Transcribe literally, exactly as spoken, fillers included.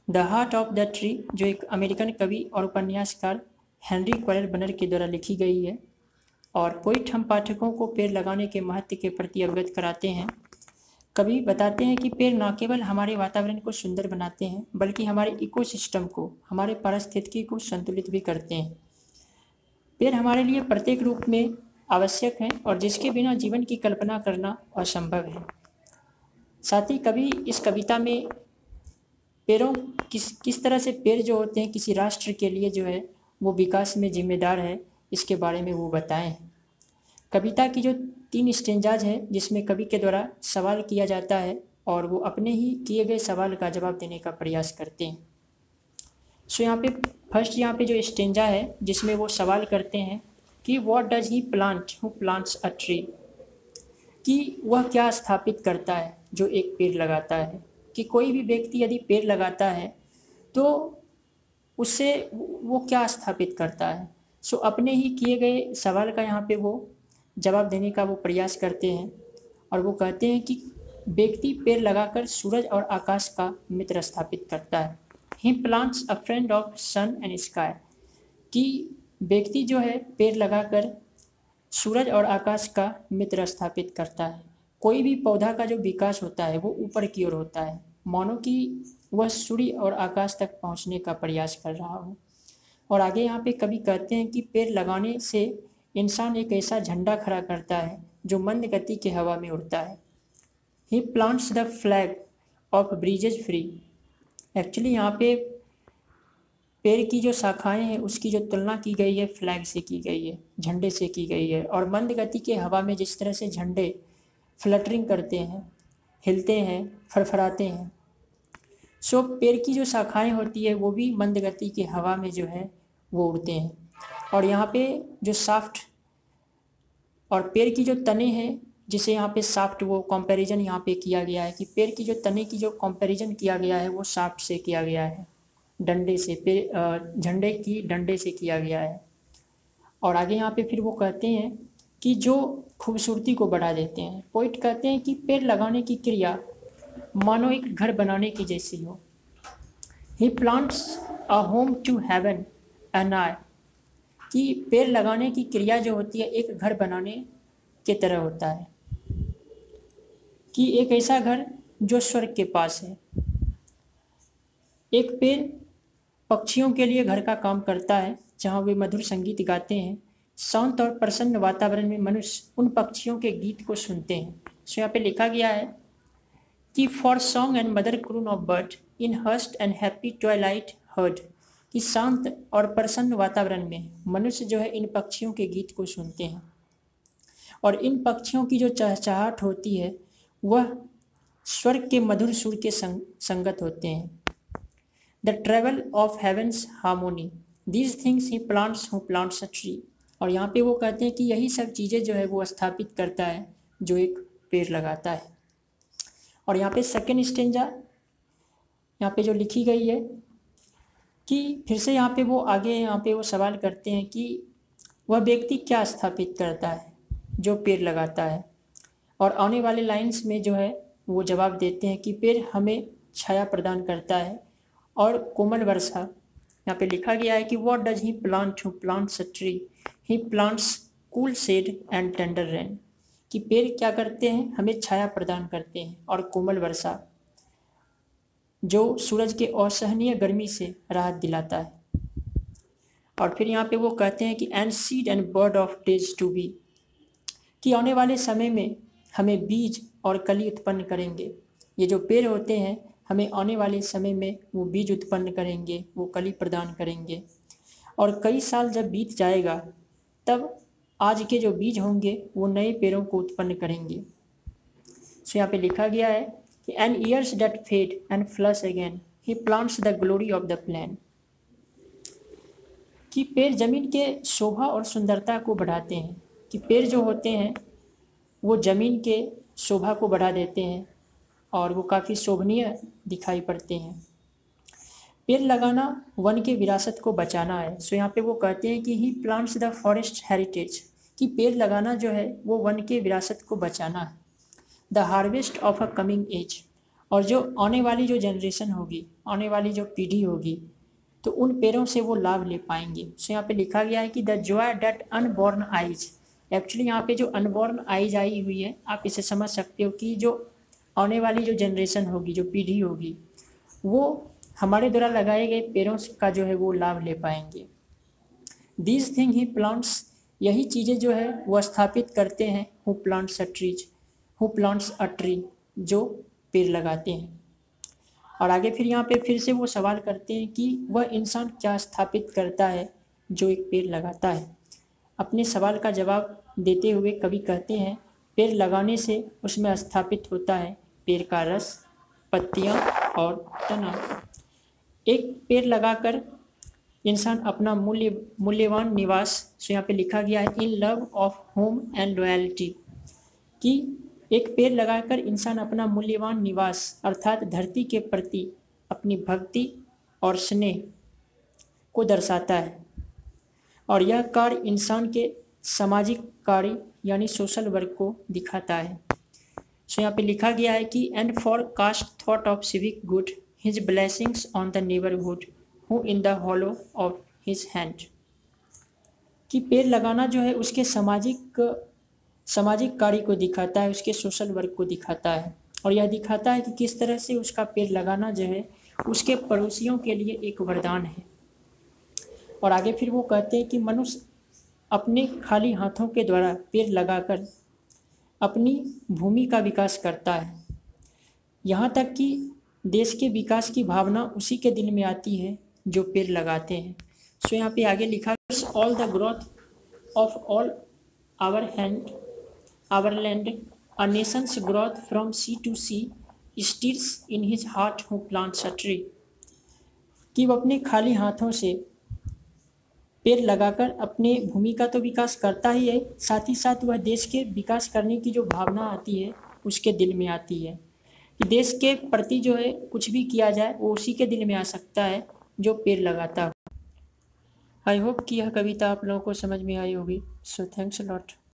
The heart of the tree, जो एक American कवि और उपन्यासकार हेनरी क्वाइलर बनर के द्वारा लिखी गई है। और पोइट हम पाठकों को पेड़ लगाने के महत्व के प्रति अवगत कराते हैं। कवि बताते हैं कि पेड़ न केवल हमारे वातावरण को सुंदर बनाते हैं बल्कि हमारे इकोसिस्टम को, हमारे पारिस्थितिकी को संतुलित भी करते हैं। पेड़ हमारे लिए प्रत्येक रूप में आवश्यक हैं और जिसके बिना जीवन की कल्पना करना असंभव है। साथ ही कवि इस कविता में पेड़ों किस किस तरह से पेड़ जो होते हैं किसी राष्ट्र के लिए जो है वो विकास में जिम्मेदार है, इसके बारे में वो बताए हैं। कविता की जो तीन स्टेंजाज है जिसमें कवि के द्वारा सवाल किया जाता है और वो अपने ही किए गए सवाल का जवाब देने का प्रयास करते हैं। सो यहाँ पे फर्स्ट यहाँ पे जो स्टेंजा है जिसमें वो सवाल करते हैं कि what does he plant who plants a tree, कि वह क्या स्थापित करता है जो एक पेड़ लगाता है, कि कोई भी व्यक्ति यदि पेड़ लगाता है तो उससे वो क्या स्थापित करता है। सो अपने ही किए गए सवाल का यहाँ पे वो जवाब देने का वो प्रयास करते हैं और वो कहते हैं कि व्यक्ति पेड़ लगाकर सूरज और आकाश का मित्र स्थापित करता है। He plants a friend of sun and sky, कि व्यक्ति जो है पेड़ लगाकर सूरज और आकाश का मित्र स्थापित करता है। कोई भी पौधा का जो विकास होता है वो ऊपर की ओर होता है, मानो कि वह सूर्य और आकाश तक पहुंचने का प्रयास कर रहा हो। और आगे यहाँ पे कवि कहते हैं कि पेड़ लगाने से इंसान एक ऐसा झंडा खड़ा करता है जो मंद गति के हवा में उड़ता है। He plants the flag of breezes free, actually यहाँ पे पेड़ की जो शाखाएं हैं उसकी जो तुलना की गई है फ्लैग से की गई है, झंडे से की गई है। और मंद गति के हवा में जिस तरह से झंडे फ्लटरिंग करते हैं, हिलते हैं, फड़फड़ाते हैं, सो पेड़ की जो शाखाएं होती है वो भी मंद गति के हवा में जो है वो उड़ते हैं। और यहाँ पे जो साफ्ट और पेड़ की जो तने हैं जिसे यहाँ पे साफ्ट वो कंपैरिजन यहाँ पे किया गया है कि पेड़ की जो तने की जो कंपैरिजन किया गया है वो साफ्ट से किया गया है, डंडे से, पेड़ झंडे की डंडे से किया गया है। और आगे यहाँ पे फिर वो कहते हैं कि जो खूबसूरती को बढ़ा देते हैं। पोइट कहते हैं कि पेड़ लगाने की क्रिया मानो एक घर बनाने की जैसी हो। He plants a home to heaven anigh आई, कि पेड़ लगाने की क्रिया जो होती है एक घर बनाने के तरह होता है, कि एक ऐसा घर जो स्वर्ग के पास है। एक पेड़ पक्षियों के लिए घर का काम करता है जहाँ वे मधुर संगीत गाते हैं। शांत और प्रसन्न वातावरण में मनुष्य उन पक्षियों के गीत को सुनते हैं। सो यहाँ पे लिखा गया है कि for song and mother croon of bird in hushed and happy twilight heard, कि शांत और प्रसन्न वातावरण में मनुष्य जो है इन पक्षियों के गीत को सुनते हैं और इन पक्षियों की जो चहचहाहट होती है वह स्वर्ग के मधुर सुर के संग, संगत होते हैं। The treble of heaven's harmony, these things he plants who plants a tree, और यहाँ पे वो कहते हैं कि यही सब चीज़ें जो है वो स्थापित करता है जो एक पेड़ लगाता है। और यहाँ पे सेकेंड स्टेंजा यहाँ पे जो लिखी गई है कि फिर से यहाँ पे वो आगे यहाँ पे वो सवाल करते हैं कि वह व्यक्ति क्या स्थापित करता है जो पेड़ लगाता है। और आने वाले लाइंस में जो है वो जवाब देते हैं कि पेड़ हमें छाया प्रदान करता है और कोमल वर्षा। यहाँ पे लिखा गया है कि what does he plant who plants a tree, he plants cool shade and tender rain, कि पेड़ क्या करते हैं, हमें छाया प्रदान करते हैं और कोमल वर्षा जो सूरज के असहनीय गर्मी से राहत दिलाता है। और फिर यहाँ पे वो कहते हैं कि and seed and bird of days to be, कि आने वाले समय में हमें बीज और कली उत्पन्न करेंगे। ये जो पेड़ होते हैं हमें आने वाले समय में वो बीज उत्पन्न करेंगे, वो कली प्रदान करेंगे। और कई साल जब बीत जाएगा तब आज के जो बीज होंगे वो नए पेड़ों को उत्पन्न करेंगे। सो यहाँ पे लिखा गया है कि and years that fade and flush again, he plants the glory of the plain, कि पेड़ जमीन के शोभा और सुंदरता को बढ़ाते हैं, कि पेड़ जो होते हैं वो जमीन के शोभा को बढ़ा देते हैं और वो काफ़ी शोभनीय दिखाई पड़ते हैं। पेड़ लगाना वन के विरासत को बचाना है। सो यहाँ पे वो कहते हैं कि he plants the forest heritage, कि पेड़ लगाना जो है वो वन के विरासत को बचाना है। The harvest of a coming age, और जो आने वाली जो जनरेशन होगी, आने वाली जो पीढ़ी होगी, तो उन पेड़ों से वो लाभ ले पाएंगे। सो यहाँ पे लिखा गया है कि the joy that unborn eyes, actually यहाँ पे जो अनबॉर्न आइज आई हुई है, आप इसे समझ सकते हो कि जो आने वाली जो जनरेशन होगी, जो पीढ़ी होगी, वो हमारे द्वारा लगाए गए पेड़ों का जो है वो लाभ ले पाएंगे। दीज थिंग ही प्लांट्स, यही चीज़ें जो है वो स्थापित करते हैं, who plants a trees, who plants a tree, जो पेड़ लगाते हैं। और आगे फिर यहाँ पे फिर से वो सवाल करते हैं कि वह इंसान क्या स्थापित करता है जो एक पेड़ लगाता है। अपने सवाल का जवाब देते हुए कवि कहते हैं, पेड़ लगाने से उसमें स्थापित होता है पेड़ का रस, पत्तियाँ और तना। एक पेड़ लगाकर इंसान अपना मूल्य मूल्यवान निवास, सो यहाँ पे लिखा गया है in love of home and loyalty, कि एक पेड़ लगाकर इंसान अपना मूल्यवान निवास अर्थात धरती के प्रति अपनी भक्ति और स्नेह को दर्शाता है। और यह कार्य इंसान के सामाजिक कार्य यानी सोशल वर्क को दिखाता है। सो यहाँ पे लिखा गया है कि and far cast thought of civic good his blessings on the neighbourhood who in the hollow of his hand, कि पेड़ लगाना जो है उसके सामाजिक सामाजिक कार्य को दिखाता है, उसके सोशल वर्क को दिखाता है। और यह दिखाता है कि किस तरह से उसका पेड़ लगाना जो है उसके पड़ोसियों के लिए एक वरदान है। और आगे फिर वो कहते हैं कि मनुष्य अपने खाली हाथों के द्वारा पेड़ लगाकर अपनी भूमि का विकास करता है, यहाँ तक कि देश के विकास की भावना उसी के दिल में आती है जो पेड़ लगाते हैं। सो यहाँ पे आगे लिखा, all the growth of all our hand our land a nations growth from sea to sea stirs in his heart who plants a tree, कि वो अपने खाली हाथों से पेड़ लगाकर अपने भूमि का तो विकास करता ही है, साथ ही साथ वह देश के विकास करने की जो भावना आती है उसके दिल में आती है, कि देश के प्रति जो है कुछ भी किया जाए वो उसी के दिल में आ सकता है जो पेड़ लगाता है। आई होप कि यह कविता आप लोगों को समझ में आई होगी। So thanks a lot.